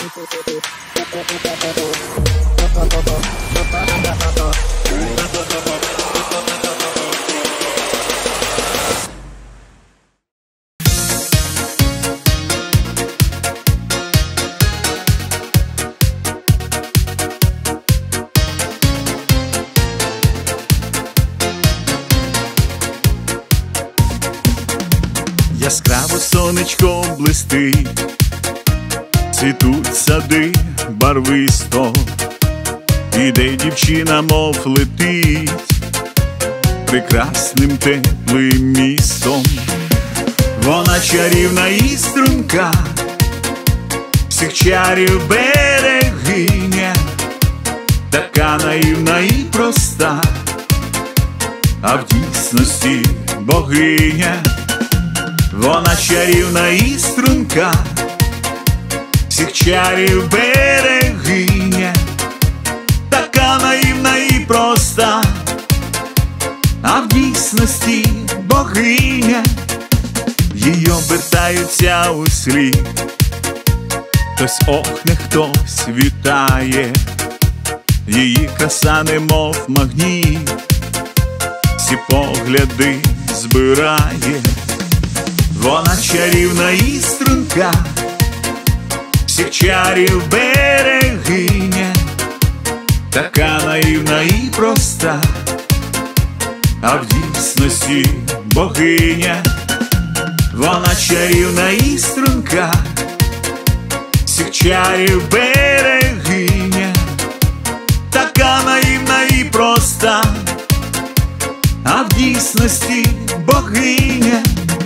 Яскраво сонечко блистить, цвітуть сади барвисто, іде дівчина, мов летить прекрасним теплим містом. Вона чарівна і струнка, всіх чарів берегиня, така наївна і проста, а в дійсності богиня. Вона чарівна і струнка, всіх чарів берегиня, така наївна і проста, а в дійсності богиня. Її обертаються у слід, хтось охне, хтось вітає, її краса немов магніт, всі погляди збирає. Вона чарівна і струнка, всіх чарів берегиня, така наївна і проста, а в дійсності богиня. Вона чарівна і струнка, всіх чарів берегиня, така наївна і проста, а в дійсності богиня.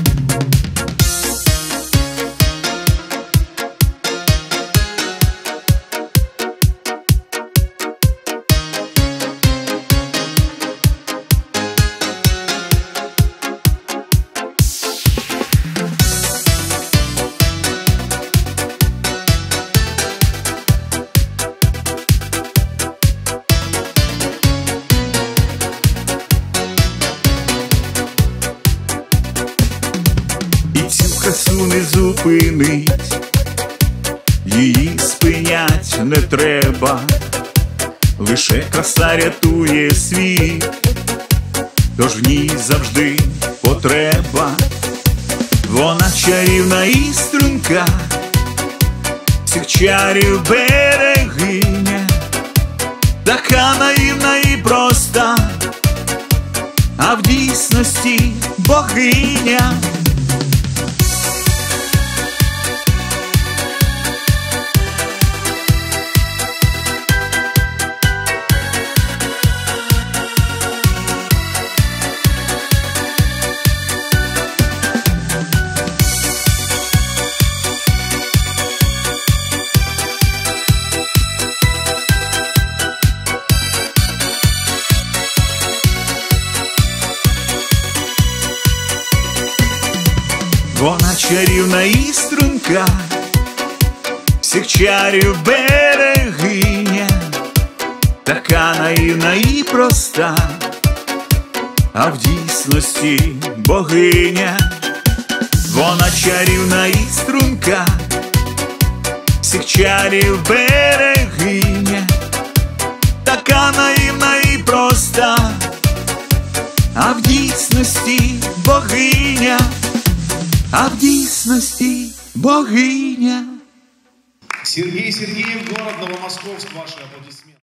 Красу не зупинить, її спинять не треба, лише краса рятує світ, тож в ній завжди потреба. Вона чарівна і струнка, всіх чарів берегиня, така наївна і проста, а в дійсності богиня. Вона чарівна і струнка, всіх чарів берегиня, така наївна і проста, а в дійсності богиня. Вона чарівна і струнка, всіх чарів берегиня, така наївна і проста, а в дійсності богиня. А в дійсності богиня. Сергей Сергеев, город Новомосковск, ваши аплодисменты.